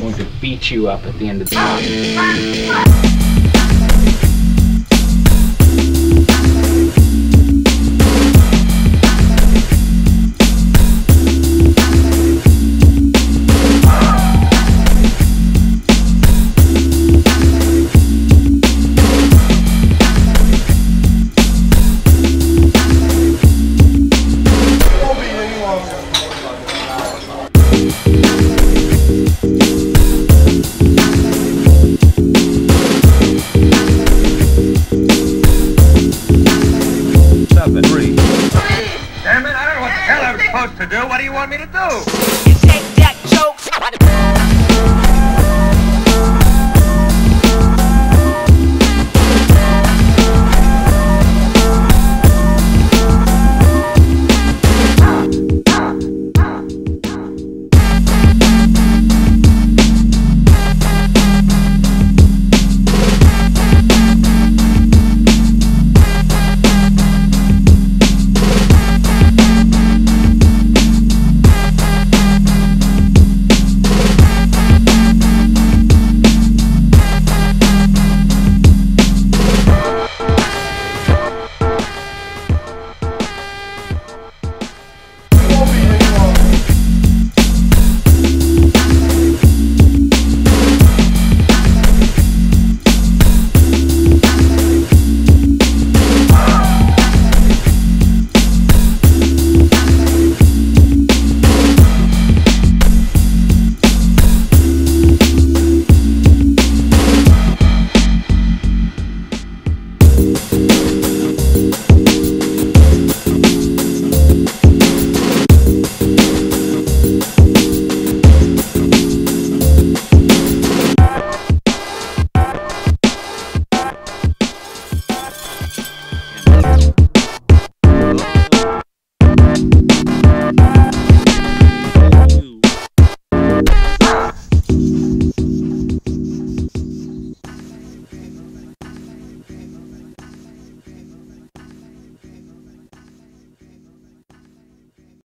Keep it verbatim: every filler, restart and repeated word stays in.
going to beat you up at the end of the night. Damn it, I don't know what the hell I'm supposed to do. What do you want me to do? You take that joke